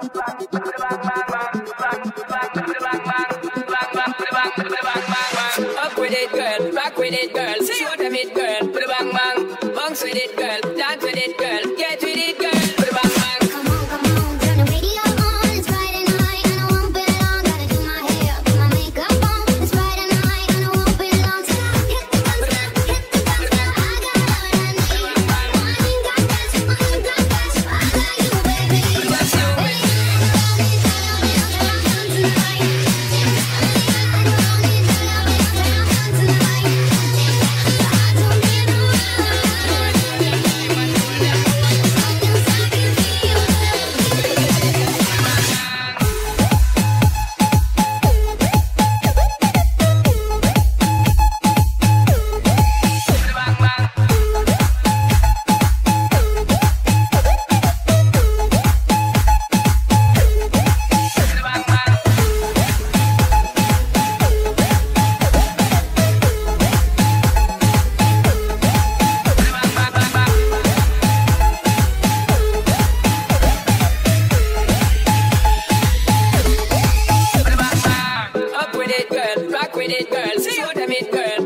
Up with it, girl, rock with it, girl, show them it, girl, put a bang bang, bounce with it, girl, dance with it, girl, get with it, girl, put a bang bang. Come on, turn the radio on. It's Friday night and I won't be long. Gotta do my hair, put my makeup on. It's Friday night and I won't be long. So hit the guns now, hit the guns now. I got what I need. I ain't got cash, I ain't got cash. I got you, baby. Up with it, girl, rock with it, girl, show them it, girl.